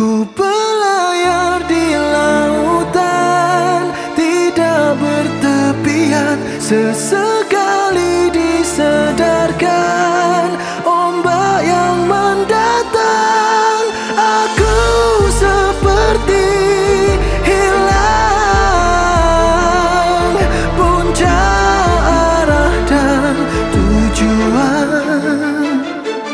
Ku belayar di lautan, tidak bertepian. Sesekali disadarkan ombak yang mendatang. Aku seperti hilang puncak arah dan tujuan.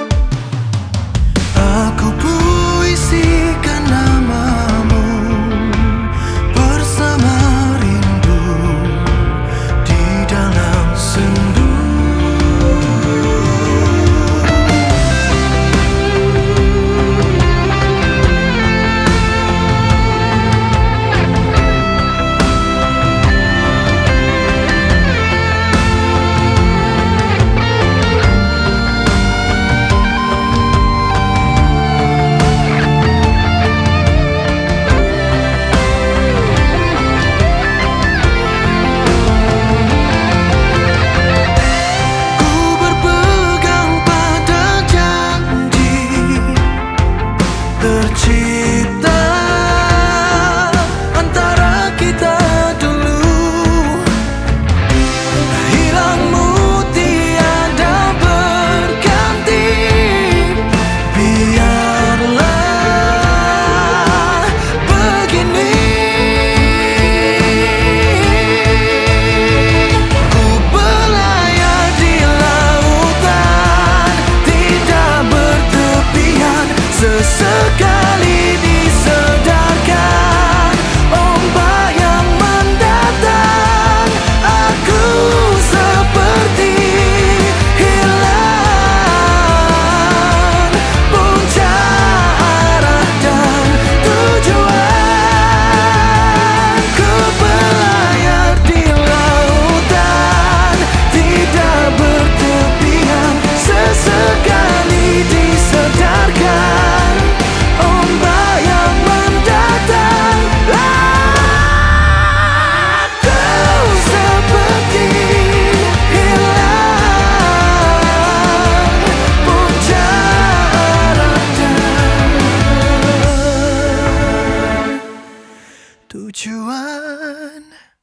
Aku puisikan namamu bersama rindu di dalam sendu. Tercipta antara kita dulu, hilangmu tiada berganti. Biarlah begini, ku belayar di lautan, tidak bertepian. Sesekali disadarkan ombak yang mendatang. Aku seperti hilang puncak arah dan tujuan. Ku belayar di lautan, tidak bertepian. Sesekali disadarkan ombak yang mendatang. Aku seperti hilang puncak arah dan tujuan.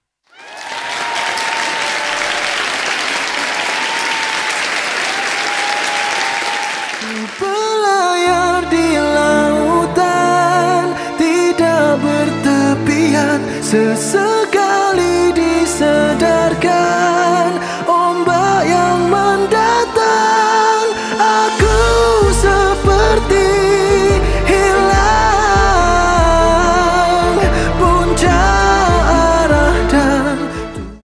Ku belayar di lautan, tidak bertepian.